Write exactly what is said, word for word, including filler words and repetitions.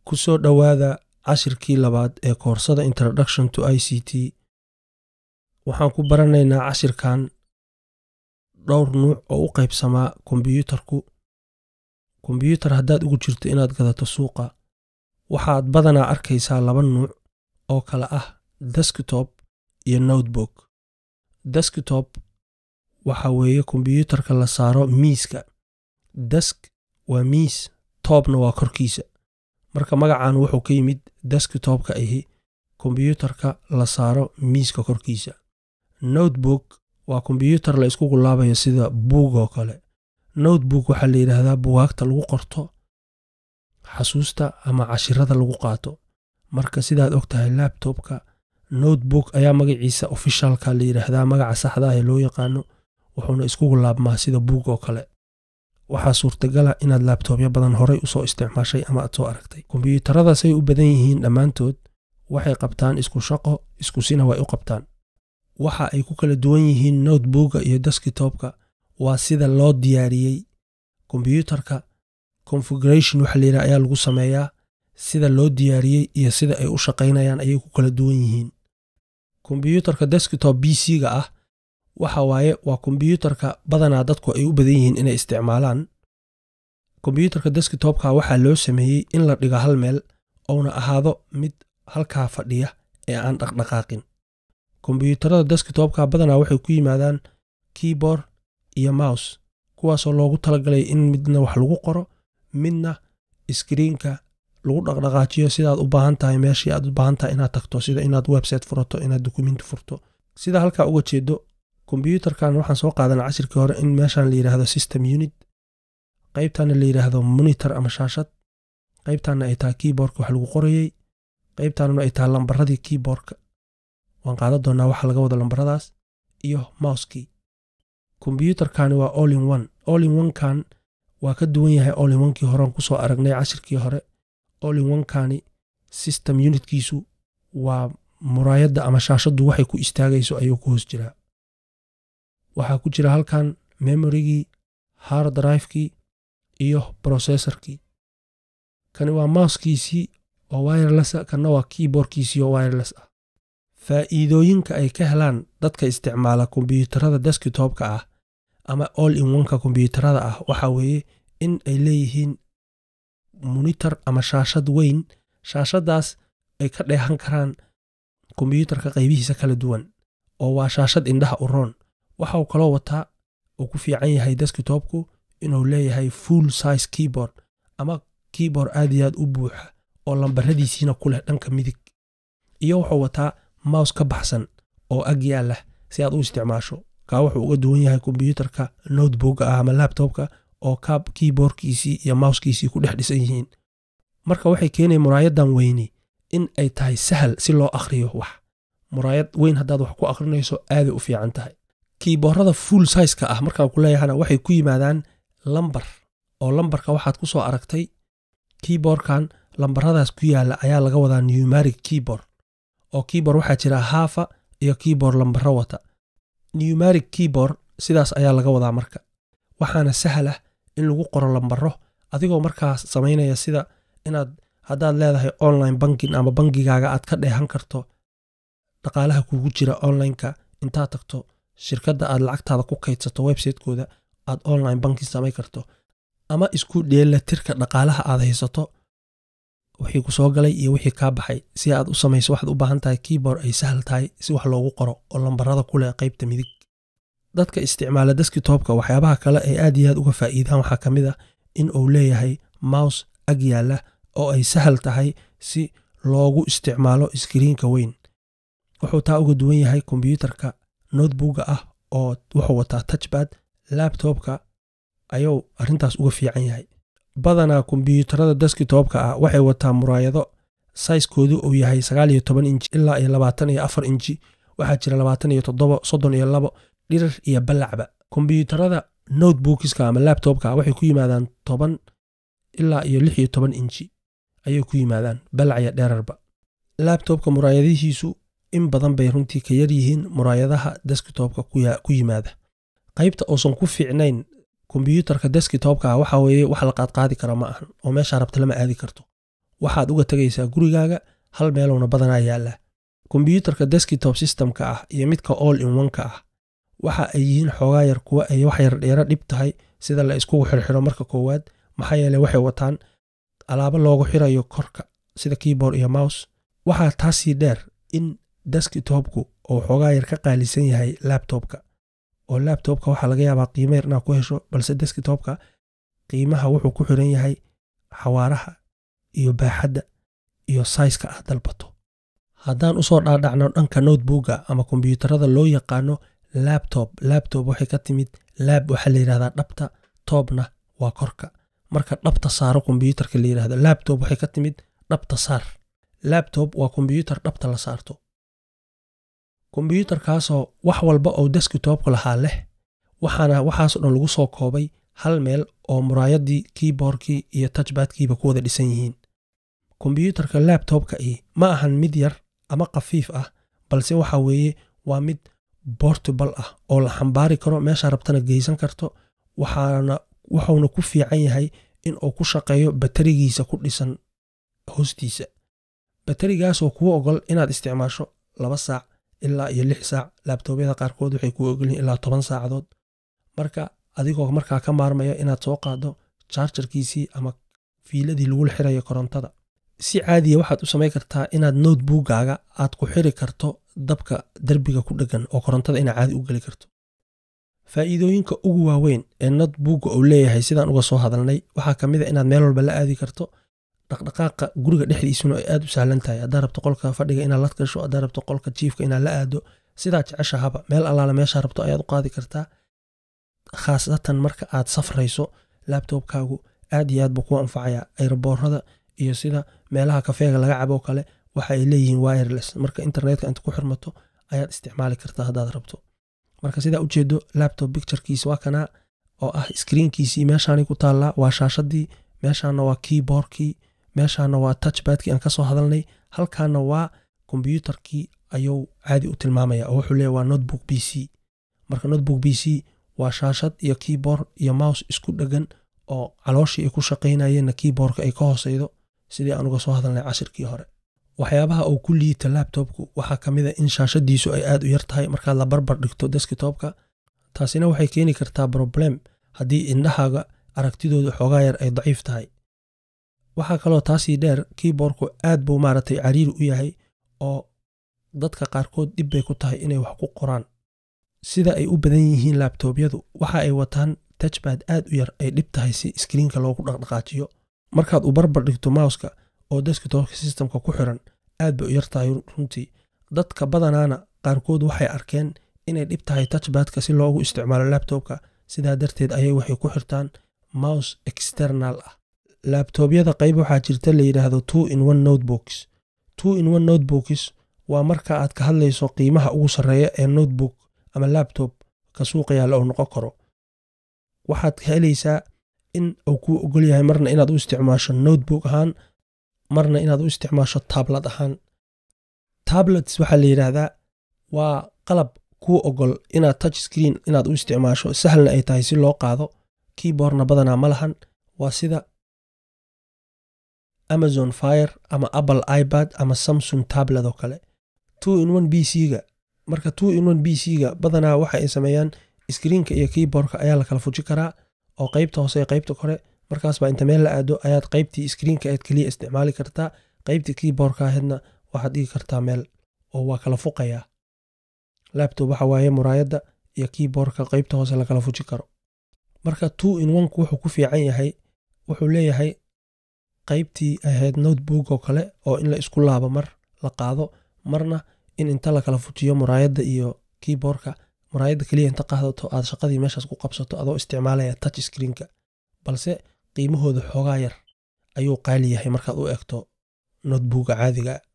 ku soo dhawaada cashirkii labaad ee koorsada Introduction to I C T. Waxaan ku baranaynaa cashirkan dhowr nuuc oo u qaybsamaa kombiyuutarku. Kombiyuutar haddaad ugu jirto inaad gadato suuqa, waxaad badanaa arkaysaa laba nuuc oo kala ah desktop iyo notebook. Desktop waxa weeye kombiyuutarka la saaro miiska. Desk waa miis, topna waa korkiisa. marka magacaan wuxuu ka yimid desktopka ahi kombiyuutarka la saaro miiska korkiisa. Notebook waa kombiyuutar la isku gulaabayo sida buug oo kale. Notebook waxaa la yiraahdaa buugaagta lagu qorto xasuusta ama cashirada lagu qaato. marka sidaad ogtahay laptopka notebook ayaa magaciisa officialka la yiraahdaa, magaca saxda ah ee loo yaqaano, wuxuuna isku gulaabmaa sida buug oo kale. waxaa suurtagal ah inaad laptopyo badan horay u soo isticmaashay ama aad soo aragtay. kombiyuutaradaas ay u badan yihiin dhammaantood waxay qabtaan isku shaqo, isku sina way u qabtaan. waxa ay ku kala duwan yihiin notebooka iyo desktopka waa sida loo diyaariyey. kombiyuutarka configuration waxa la yiraahdaa ayaa lagu sameeyaa, sida loo diyaariyey iyo sida ay u shaqaynayaan ayay ku kala duwan yihiin. kombiyuutarka desktop P C-ga ah waxa waaye waa kombiyuutarka badanaa dadku ay u badan yihiin inay isticmaalaan. kombiyuutarka desktopka waxaa loo sameeyey in la dhigo hal meel oona ahaado mid halkaa fadhiya ee aan dhaqdhaqaaqin. kombiyuutarada desktopka badanaa waxay ku yimaadaan keyboard iyo mouse, kuwaasoo loogu talagalay in midna wax lagu qoro, midna screenka lagu dhaqdhaqaajiyo sidaad u baahan tahay meeshii aad u baahan tahay inaad tagto, sida inaad website furato, inaad document furto. sida halkaa uga jeedo kombiyuutarkan waxaan soo qaadanaa cashirkii hore in meeshaan la yiraahdo system unit, qaybtaana la yiraahdo monitor ama shaashad, qaybtaana ay tahay keyboardka wax lagu qorayay, qaybtaana ay tahay lambaradii keyboardka. waan qaadan doonaa waxa laga wada lambaradaas iyo mouse-kii. kombiyuutarkani waa all in one. all in one kan waa ka duwan yahay all in one kii hore aan ku soo aragnay cashirkii hore. all in one kani system unitkiisu waa muraayadda ama shaashaddu waxay ku istaagayso ayuu ku hoos jiraa. waxaa ku jira halkan memorygii, hard drive-kii iyo processorkii. kani waa mouse-kiisii oo wireless ah, kana waa keyboardkiisii oo wireless ah. faa'iidooyinka ay ka helaan dadka isticmaala kombiyuutarada desktopka ah ama all in one ka kombiyuutarada ah waxa weeye in ay leeyihiin monitor ama shaashad weyn. shaashadaas ay ka dheehan karaan kombiyuutarka qaybihiisa kala duwan, oo waa shaashad indhaha u roon. waxa uu kaloo wataa uu ku fiican yahay desktopku inuu leeyahay full size keyboard ama keyboard aad iyo aad u buuxa oo lambaradiisiina ku leh dhanka midig, iyo wuxuu wataa mouse ka baxsan oo ag yaala si aad u isticmaasho. kaa wuxuu uga duwan yahay kombiyuutarka notebook ah ama laptopka oo ka keyboardkiisii iyo mouse-kiisii ku dhex dhisan yihiin. marka waxay keenay muraayadan weyni in ay tahay sahal si loo akhriyo wax. muraayad weyn haddaad wax ku akhrinayso aaday u fiican tahay. keyboardada full size-ka ah markaan ku leeyahana waxay ku yimaadaan lambar, oo lambarka waxaad ku soo aragtay keyboardkan lambaradaas ku yaala ayaa laga wadaa numeric keyboard. oo keyboard waxaa jira haafa iyo keyboard lambaro wata. numeric keyboard sidaas ayaa laga wadaa marka. waxaana sahal ah in lagu qoro lambaro adigoo markaas samaynaya sida inaad haddaad leedahay online banking ama bangigaaga aad ka dheehan karto dhaqaalaha kugu jira online-ka intaad tagto shirkadda aad lacagtaada ku kaydsato website-kooda aad online banking samayn karto, ama isku dheelatirka dhaqaalaha aad haysato wixii ku soo galay iyo wixii kaa baxay si aad u samayso. waxaad u baahan tahay keyboard ay sahal tahay si wax loogu qoro oo lambarada ku leh qaybta midig. dadka isticmaala desktopka waxyaabaha kale ay aad iyo aad uga faa'iidaan waxaa ka mid ah in uu leeyahay mouse ag yaala oo ay sahal tahay si loogu isticmaalo screenka weyn. wuxuu taa uga duwan yahay kombiyuutarka notebook ah oo wuxuu wataa touchpad. laptopka ayuu arrintaas uga fiican yahay. badanaa kombiyuutarada desktopka ah waxay wataa muraayado size-koodu uu yahay sagaal iyo toban inji ilaa iyo labaatan iyo afar inji. waxaa jira labaatan iyo toddoba, soddon iyo labo, dhirir iyo balacba. kombiyuutarada notebookska ama laptopka waxay ku yimaadaan toban ilaa iyo lix iyo toban inji ayay ku yimaadaan, balac iyo dheerarba. laptopka muraayadihiisu in badan bay runtii ka yar yihiin muraayadaha desktopka ku yimaada. qaybta uusan ku fiicnayn kombiyuutarka desktopka waxa weeye wax la qaad qaadi kara ma ahan oo meesha rabta lama aadi karto. waxaad uga tagaysaa gurigaaga hal meelowna badanaa yaala. Kombiyuutarka desktop systemka ah iyo midka all in one-ka ah waxa ay yihiin xoogaa yar kuwa ay wax yar dheera dhib tahay sida la iskugu xirxiro marka koowaad, maxaa yeelay waxay wataan alaabo loogu xirayo korka sida keyboard iyo mouse. Waxaa taasii dheer in desktopku uu xoogaa yar ka qaalisan yahay laptopka, oo laptopka waxaa laga yaabaa qiimo yar inaad ku hesho, balse desktopka qiimaha wuxuu ku xiran yahay xawaaraha iyo baaxadda iyo size-ka aad dalbato. Haddaan usoo dhaadhacno dhanka notebooka ama kombiyuutarada loo yaqaano laptop, laptop waxay ka timid lab waxaa la yidhahdaa dhabta, topna waa korka. Marka dhabta saaro kombiyuutarka la yidhaahdo laptop waxay ka timid dhabta saar. Laptop waa kombiyuutar dhabta la saarto. Kombiyuutarkaasoo wax walba oo desktopka lahaa leh, waxaana waxaasoo dhan lagu soo koobay hal meel oo muraayadii, keyboardkii iyo touchpadkiiba ku wada dhisan yihiin. Kombiyuutarka laptopka ii ma ahan mid yar ama khafiif ah, balse waxa weeye waa mid portable ah oo la xambaari karo meesha rabtana geysan karto. Waxaana wuxuuna ku fiican yahay in uu ku shaqeeyo batarigiisa ku dhisan hoostiisa. Batarigaasoo kuu ogol inaad isticmaasho laba saac ilaa iyo lix saac. Laptopyada qaarkood waxay kuu ogol yihiin ilaa toban saacadood. Marka adigoo markaa ka maarmaya inaad soo qaado chargerkiisii ama fiiladii lagu xirayo korontada. Si caadiya waxaad u samayn kartaa inaad notebookaaga aad ku xiri karto dabka darbiga ku dhagan oo korontada ina caadi u gali karto. Faa'iidooyinka ugu waaweyn ee notebooka uu leeyahay sidaan uga soo hadalnay waxaa ka mid ah inaad meel walba la aadi karto. Dhaqdhaqaaqa guriga dhexdiisuna ay aad u sahlan tahay. Haddaad rabto qolka fadhiga inaad la gasho, haddaad rabto qolka jiifka inaad la aado, sidaa jeceshahaba meel allaala meesha rabto ayaad u qaadi kartaa. Khaasatan marka aad safrayso, laptopkaagu aad iyo aad buu ku anfacayaa. Airboorada iyo sida meelaha kafeega laga cabo kale waxa ay leeyihiin wireless, marka internetka inta ku xirmato ayaad isticmaali kartaa haddaad rabto. Marka sidaa u jeedo laptop picturekiisa waa kana oo ah screenkiisii meeshaani ku taallaa, waa shaashadii, meeshaana waa keyboardkii, meeshaana waa touchpadkii aan ka soo hadalnay, halkaana waa kombiyuutarkii ayuu caadi u tilmaamaya oo wuxuu leeyahay waa notebook P C. Marka notebook P C waa shaashad iyo keyboard iyo mouse isku dhagan oo calooshii ay ku shaqaynayeen keyboardka ay ka hooseydo sidii aan uga soo hadalnay cashirkii hore. Waxyaabaha uu ku liita laptopku waxaa ka mid ah in shaashadiisu ay aad u yar tahay markaad la barbar dhigto desktopka. Taasina waxay keeni kartaa problem haddii indhahaaga aragtidooda xoogaa yar ay daciif tahay. Waxaa kaloo taasii dheer keyboardku aad buu maaragtay cariiri u yahay oo dadka qaarkood dhib bay ku tahay inay wax ku qoraan. Sida ay u badan yihiin laptopyadu waxa ay wataan touchpad aad u yar ay dhib tahay si screenka loogu dhaqdhaqaajiyo. Markaad u barbar dhigto mouse-ka oo desktop systemka ku xiran aad bay u yar tahay runtii. Dadka badanaana qaarkood waxay arkeen inay dhib tahay touchpadka si loogu isticmaalo laptopka, sidaa darteed ayay waxay ku xirtaan mouse external ah. Laptopyada qayb waxaa jirta la yidhaahdo two in one notebooks. two in one notebooks waa marka aad ka hadlayso qiimaha ugu sarreeya ee notebook ama laptop ka suuqa yaalla oo noqon karo. Waxaad helaysaa in uu kuu ogol yahay marna inaad u isticmaasho notebook ahaan, marna inaad u isticmaasho tablet ahaan. Tablets waxaa la yidhaahdaa waa qalab kuu ogol inaad touch screen inaad u isticmaasho, sahlna ay tahay si loo qaado. Keyboardna badanaa ma lahan, waa sida Amazon Fire ama Apple iPad ama Samsung tablet oo kale. two in one P C-ga marka two in one P C-ga badanaa waxa ay sameeyaan screenka iyo keyboardka ayaa la kala fuji karaa oo qaybta hoose iyo qaybta kore. Markaas baa inta meel la aado ayaad qaybtii screenka aad kaliya isticmaali kartaa, qaybtii keyboardka ahedna waxaad dhigi kartaa meel oo waa kala fuqayaa. Laptop waxa waaye muraayadda iyo keyboardka qaybta hoose la kala fuji karo. Marka two in one ku wuxuu ku fiican yahay, wuxuu leeyahay qaybtii ahayd notebook oo kale oo in la isku laabo mar la qaado, marna in inta la kala fujiyo muraayadda iyo keyboardka, muraayadda kaliya inta qaadato aad shaqadii meeshaas ku qabsato adoo isticmaalaya touch screenka. Balse qiimahooda xoogaa yar ayuu qaali yahay markaad u eegto notebooka caadiga.